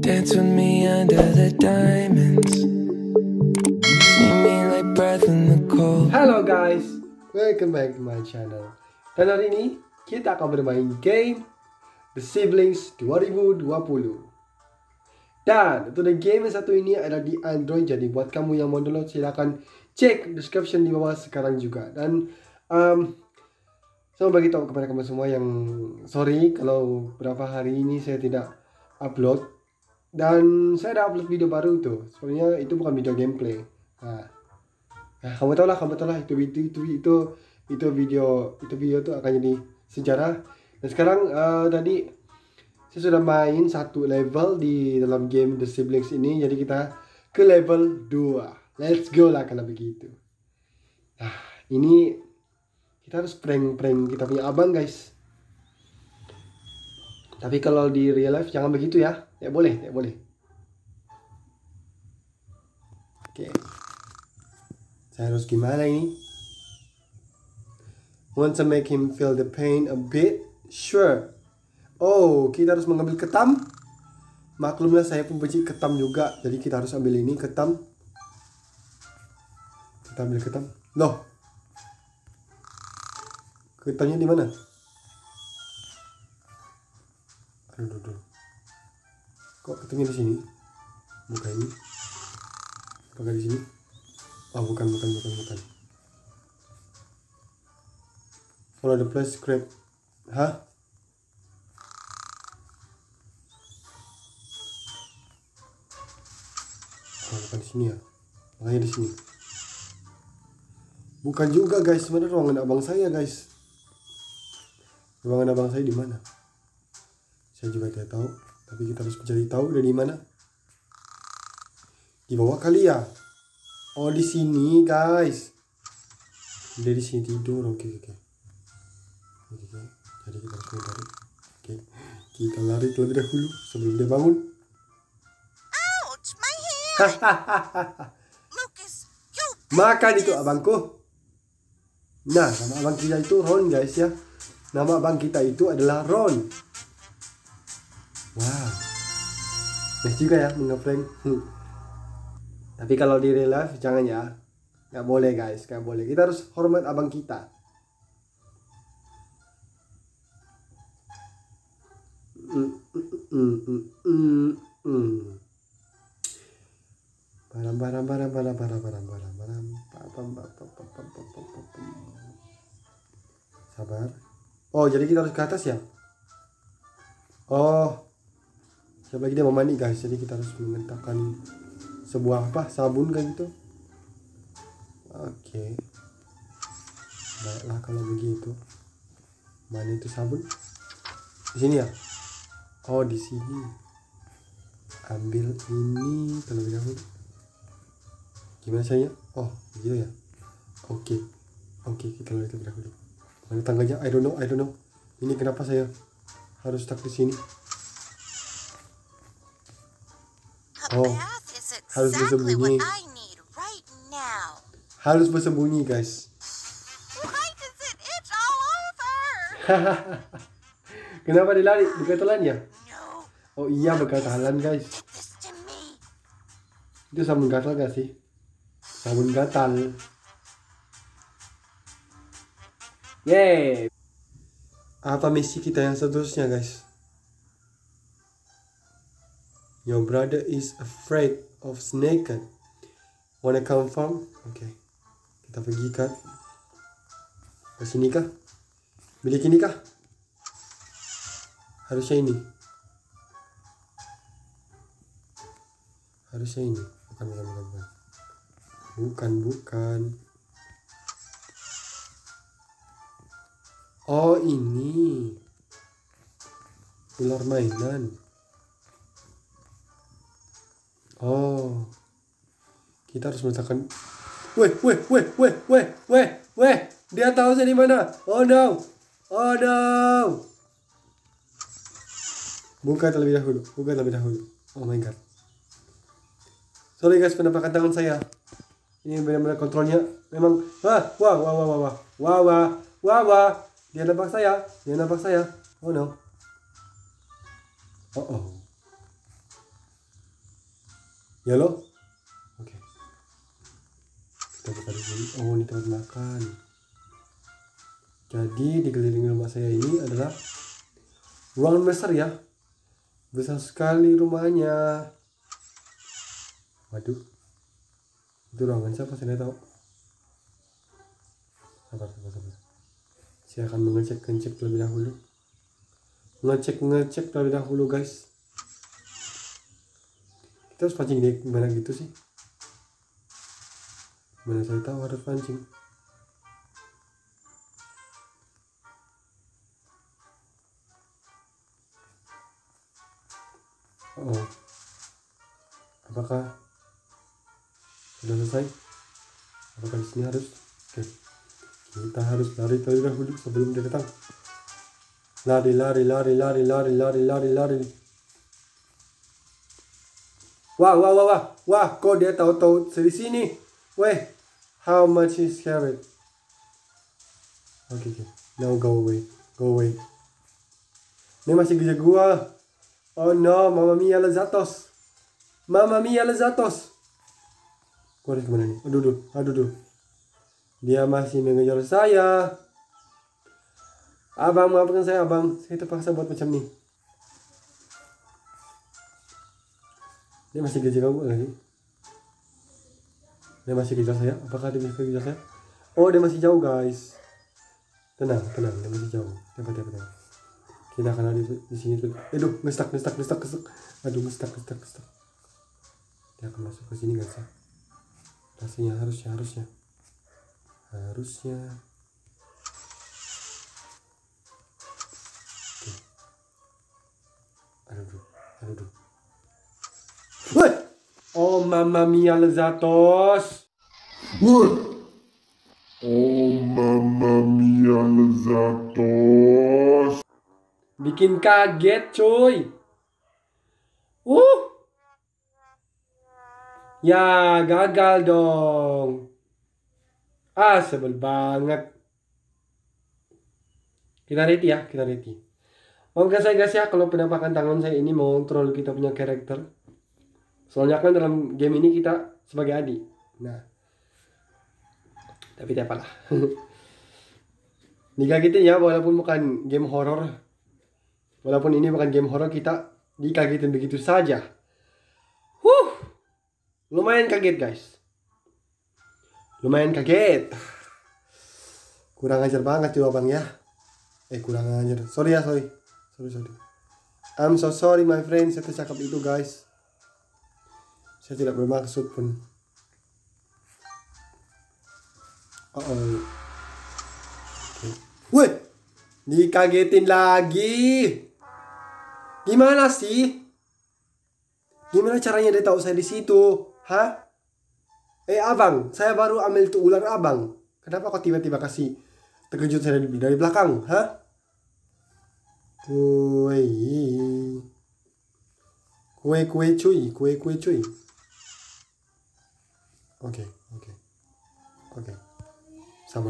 Dance with me under the diamonds. See me like breath in the cold. Halo guys, welcome back to my channel. Dan hari ini kita akan bermain game The Siblings 2020. Dan untuk the game yang satu ini ada di Android. Jadi buat kamu yang mau download silahkan cek description di bawah sekarang juga. Dan saya mau bagi tahu kepada kamu semua yang sorry kalau beberapa hari ini saya tidak upload. Dan saya ada upload video baru tuh. Sebenarnya itu bukan video gameplay. Kamu tahu lah itu video tuh akan jadi sejarah. Dan sekarang tadi saya sudah main satu level di dalam game The Siblings ini. Jadi kita ke level 2. Let's go lah kalau begitu. Nah, ini kita harus prank kita punya abang guys. Tapi kalau di real life jangan begitu ya. Tidak boleh. Oke. Saya harus gimana ini? Want to make him feel the pain a bit? Sure. Oh, kita harus mengambil ketam. Maklumlah saya pembenci ketam juga. Jadi kita harus ambil ini ketam. Kita ambil ketam. Loh. Ketamnya di mana? Aduh. Kok ketamnya di sini? Bukan ini. Apakah di sini? Oh, bukan. Follow the place script. Hah? Oh, bukan di sini ya. Makanya di sini. Bukan juga guys, sebenarnya ruangan abang saya guys. Ruangan abang saya di mana? Saya juga tidak tahu, tapi kita harus mencari tahu dari mana. Di bawah kali ya. Oh, di sini guys. Dari sini tidur. Oke. Jadi kita harus mencari. Oke. Kita lari terlebih dahulu sebelum dia bangun. Ouch, my hand. Lucas, you Makan itu abangku. Nah, nama abang kita itu Ron guys ya. Nama abang kita itu adalah Ron. Wow. Nice juga ya nge-prank. Tapi kalau di real life jangan ya. Gak boleh guys, gak boleh. Kita harus hormat abang kita. Sabar. Oh, jadi kita harus ke atas ya? Oh. Siapa lagi dia mau mandi guys. Jadi kita harus menghentakkan sebuah sabun kayak gitu. Oke. Baiklah kalau begitu. Mana itu sabun? Di sini ya? Oh, di sini. Ambil ini terlebih dahulu. Gimana saya? Oh, begitu ya. Oke, kita lihat terlebih dahulu. Mana tangganya? I don't know. Ini kenapa saya harus stuck di sini? Oh, harus bersembunyi. Harus bersembunyi guys. Kenapa dia lari? Berkatalan ya? Oh iya, berkatalan guys. Itu sabun gatal gak sih? Sabun gatal. Yeay. Apa misi kita yang seterusnya guys? Your brother is afraid of snake. Wanna confirm? Oke. Kita pergi ke sini kah? Bilik ini kah? Harusnya ini. Bukan. Oh, ini. Ular mainan. Oh. Kita harus meletakkan. Weh. Dia tahu saya di mana. Oh no. Buka terlebih dahulu. Oh my god. Sorry guys, penampakan tangan saya. Ini benar-benar kontrolnya memang. Wah. Dia nampak saya. Oh no. Yellow. Oke. Kita buka di sini. Oh, ini tempat makan. Jadi di keliling rumah saya ini adalah ruangan besar ya. Besar sekali rumahnya. Waduh. Itu ruangan siapa? Saya tahu. Sabar. Saya akan ngecek terlebih dahulu. Ngecek terlebih dahulu guys. Kita harus pancing di mana gitu sih? Mana saya tahu harus pancing. Oh, apakah sudah selesai? Apakah di sini harus? Oke, kita harus lari terlebih dahulu sebelum dia datang. Lari. Wah, kok dia tahu di sini? Weh, how much is carrot? Okay. Now go away. Ini masih kerja gua. Oh no, Mamma Mia Lazatos. Gua harus kemana nih? Aduh. Dia masih mengejar saya. Abang, maafkan saya abang. Saya terpaksa buat macam ini. Dia masih kejar kamu lagi? Dia masih kejar saya? Apakah dia masih kejar saya? Oh, dia masih jauh guys. Tenang, dia masih jauh. Tempat. Kita akan ada di sini tuh. Aduh, ngestak. Aduh, ngestak. Dia akan masuk ke sini guys ya. Rasanya harusnya. Oke. Aduh. Woi! Oh, Mamma Mia Lezatos. Oh, Mamma Mia Lezatos. Bikin kaget, cuy. Ya, gagal dong. Sebel banget. Kita reti. Maafkan saya guys ya kalau penampakan tangan saya ini mau troll kita punya karakter. Soalnya kan dalam game ini kita sebagai adik. Nah, tapi tidak apalah. Dikagetin ya, walaupun bukan game horor. Walaupun ini bukan game horor, kita dikagetin begitu saja. Lumayan kaget guys. Kurang ajar banget tuh abang ya. Kurang ajar. Sorry. I'm so sorry my friend. Saya tercakap itu guys. Saya tidak bermaksud pun. Okay. Wih, dikagetin lagi. Gimana sih? Gimana caranya dia tahu saya di situ? Hah? Abang, saya baru ambil tuh ular abang. Kenapa kok tiba-tiba kasih terkejut saya dari belakang? Hah? Kue cuy. Oke. Sabar.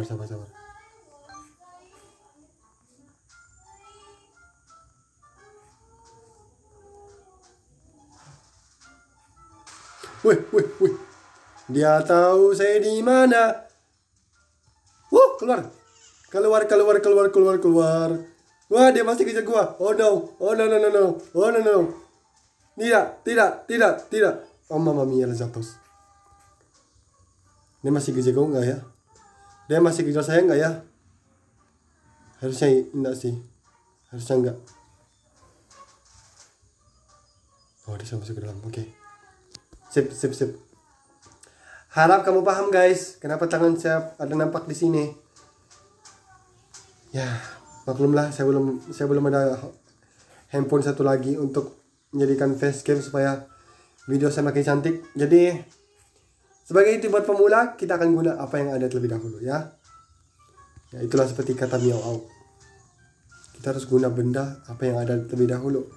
Wih. Dia tahu saya di mana. Keluar. Wah, dia masih kejar gua. Oh no. Tidak. Oh, Mamma Mia Lezatos. Dia masih kejar gua enggak ya? Dia masih kejar saya enggak ya? Harusnya enggak sih. Harusnya enggak. Oh, dia masuk ke dalam. Oke. Sip. Harap kamu paham guys, kenapa tangan saya ada nampak di sini. Ya, maklumlah saya belum ada handphone satu lagi untuk menjadikan facecam supaya video saya makin cantik. Jadi sebagai itu buat pemula, kita akan guna apa yang ada terlebih dahulu ya. Ya, itulah seperti kata Miao Au. Kita harus guna benda apa yang ada terlebih dahulu.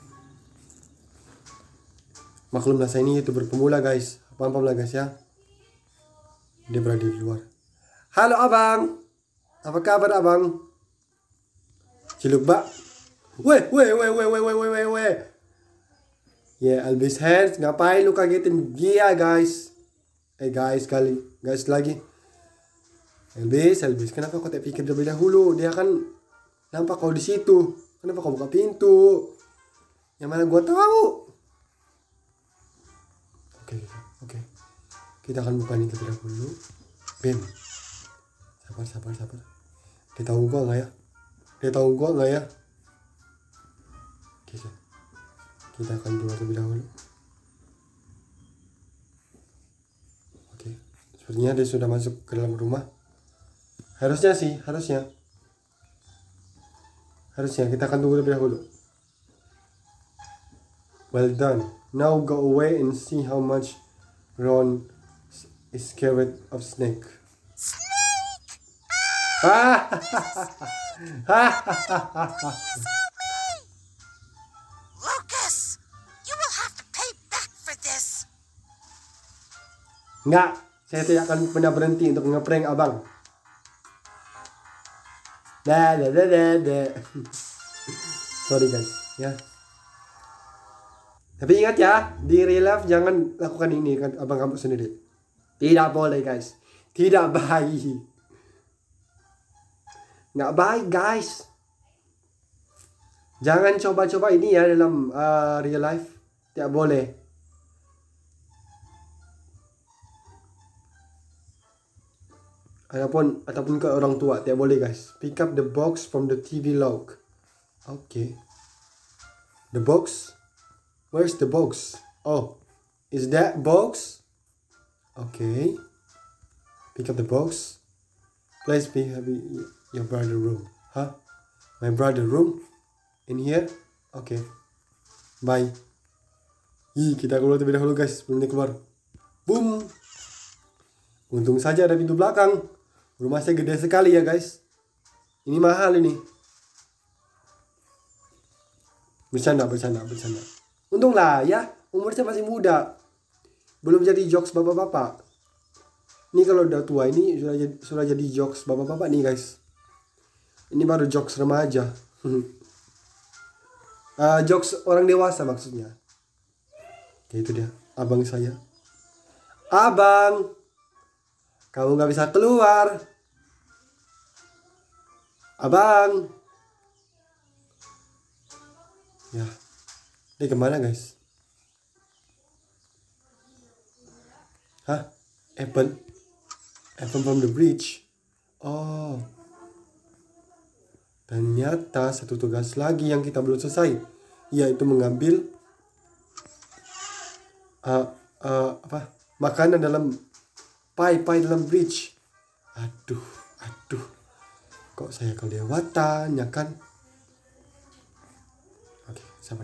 Maklumlah saya ini YouTuber pemula guys. Paham-paham lah guys ya. Dia berada di luar. Halo abang. Apa kabar abang? Ciluk bak. Weh. Ya, Elvis Hands, ngapain lu kagetin dia, guys? Guys lagi. Elvis, kenapa kau tak pikir terlebih dahulu? Dia kan nampak kau di situ. Kenapa kau buka pintu? Yang mana gua tahu? Oke. Kita akan buka ini terlebih dahulu. Bim. Sabar. Dia tahu gua nggak ya? Oke. Kita akan keluar terlebih dahulu. Oke. Sepertinya dia sudah masuk ke dalam rumah. Harusnya kita akan tunggu terlebih dahulu. Well done. Now go away and see how much Ron is scared of snake. Snake! Lucas, you will have to pay back for this. Enggak, saya tidak akan pernah berhenti untuk ngeprank abang. Sorry guys, ya. Tapi ingat ya, di real life jangan lakukan ini kan abang kamu sendiri. Tidak boleh guys, tidak baik. Nggak baik guys. Jangan coba-coba ini ya dalam real life, tidak boleh. Ataupun ke orang tua, tidak boleh guys. Pick up the box from the TV log. Okay. The box? Where's the box? Oh, is that box? Okay. Pick up the box. Please be happy. Your brother room. Huh? My brother room? In here? Okay. Bye. Kita keluar terlebih dahulu guys. Sebelum dia keluar. Boom. Untung saja ada pintu belakang. Rumah saya gede sekali ya guys. Ini mahal ini. Bercanda. Untung lah ya, umur saya masih muda. Belum jadi jokes bapak-bapak. Ini kalau udah tua ini sudah jadi jokes bapak-bapak nih guys. Ini baru jokes remaja. Jokes orang dewasa maksudnya. Kayak itu dia, abang saya. Abang, kamu gak bisa keluar. Abang. Ya, dia kemana guys? Hah? Apple from the bridge. Oh, ternyata satu tugas lagi yang kita belum selesai, yaitu mengambil makanan dalam pie dalam bridge. Aduh, kok saya kelewatan ya kan? Oke, sabar.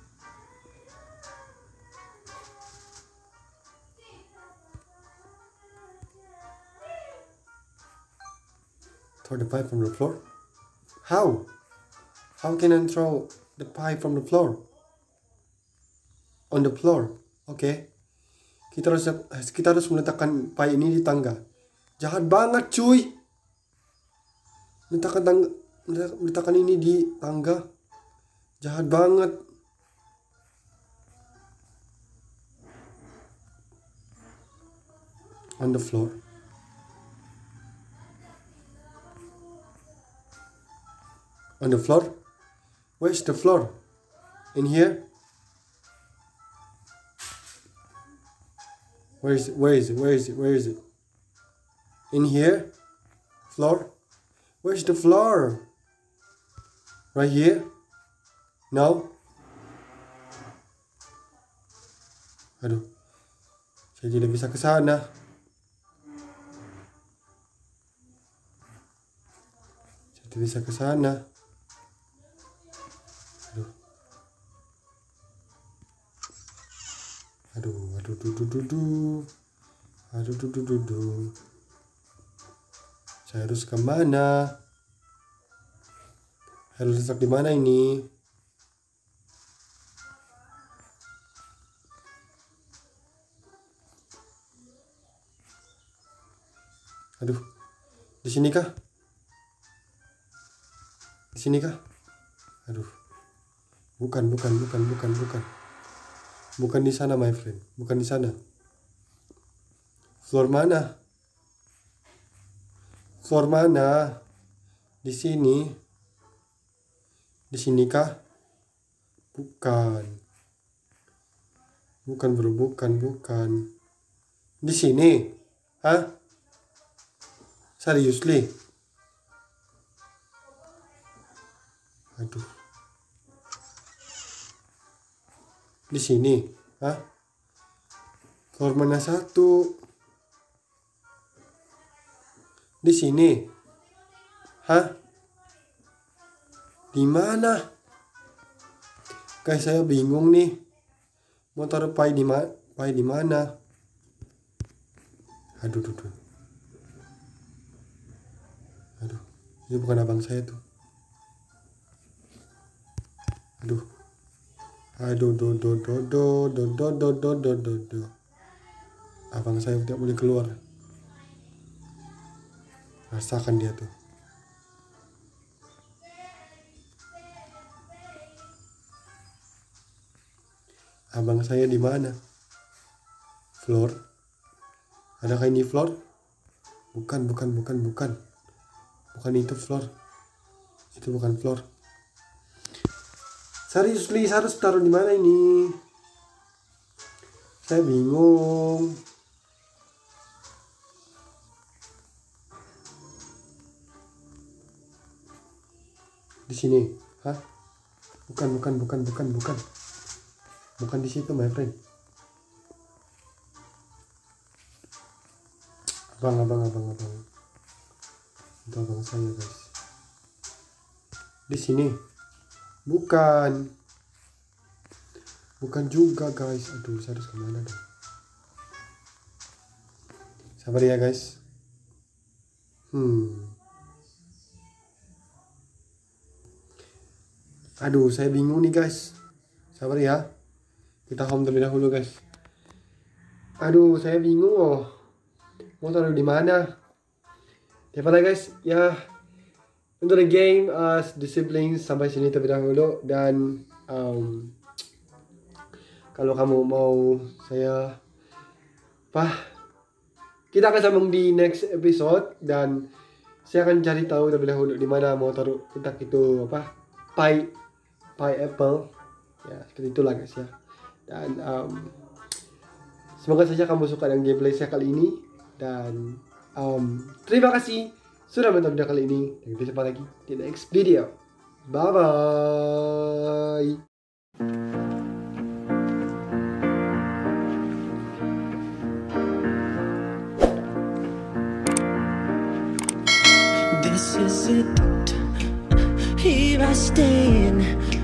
Throw the pie from the floor? How can I throw the pie from the floor? On the floor. Oke. Kita harus meletakkan pie ini di tangga. Jahat banget cuy. Meletakkan ini di tangga. Jahat banget. On the floor. On the floor? Where's the floor? In here? Where is it? In here? Floor? Where's the floor? Right here? No? Aduh. Saya tidak bisa ke sana. Aduh. Saya harus kemana? Harus letak di mana ini? Aduh, di sini kah? Aduh, bukan. Bukan di sana, my friend. Bukan di sana. Floor mana? Floor mana? Di sini. Di sini kah? Bukan. Bukan bro, bukan. Di sini. Hah? Seriously? Aduh. Di sini. Hah? Floor mana satu? Di sini. Hah? Di mana? Guys, saya bingung nih. Mau taruh pai di mana? Aduh. Aduh, ini bukan abang saya tuh. Aduh. Abang saya tidak boleh keluar. Rasakan dia tuh. Abang saya di mana? Floor? Adakah ini floor? Bukan. Bukan itu floor. Itu bukan floor. Seriously, harus taruh di mana ini? Saya bingung. Di sini. Hah? Bukan. Bukan di situ, my friend. Abang. Itu abang saya, guys. Di sini. Bukan juga, guys. Aduh, saya harus kemana dong? Sabar ya, guys. Aduh, saya bingung nih, guys. Sabar ya. Kita home terlebih dahulu, guys. Aduh, saya bingung. Mau taruh di mana? Daripada, guys, ya. Untuk the game, the siblings sampai sini terlebih dahulu. Dan kalau kamu mau saya kita akan sambung di next episode. Dan saya akan cari tahu terlebih dahulu di mana mau taruh kotak itu pie apple. Ya, seperti itulah, guys, ya. Dan semoga saja kamu suka dengan gameplay saya kali ini. Dan terima kasih sudah menonton video kali ini. Dan kita jumpa lagi di next video. Bye bye. This is it. Here I stand.